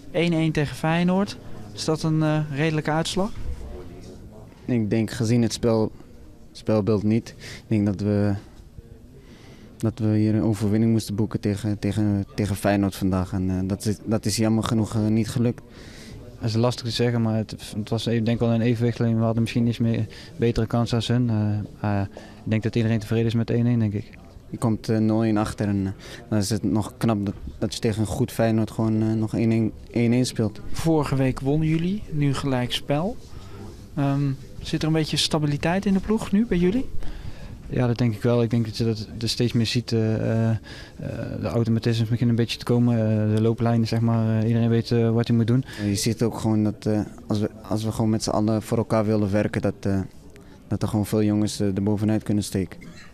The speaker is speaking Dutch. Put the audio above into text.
1-1 tegen Feyenoord. Is dat een redelijke uitslag? Ik denk gezien het spelbeeld niet. Ik denk dat we hier een overwinning moesten boeken tegen Feyenoord vandaag. En dat is jammer genoeg niet gelukt. Dat is lastig te zeggen, maar het was denk ik wel een evenwicht. We hadden misschien iets meer betere kans als hun. Ik denk dat iedereen tevreden is met 1-1, denk ik. Je komt 0-1 achter en dan is het nog knap dat je tegen een goed Feyenoord gewoon nog 1-1 speelt. Vorige week wonnen jullie, nu gelijk spel. Zit er een beetje stabiliteit in de ploeg nu bij jullie? Ja, dat denk ik wel. Ik denk dat je dat er steeds meer ziet. De automatismes beginnen een beetje te komen. De looplijnen, zeg maar. Iedereen weet wat hij moet doen. Je ziet ook gewoon dat als we gewoon met z'n allen voor elkaar willen werken, dat er gewoon veel jongens er bovenuit kunnen steken.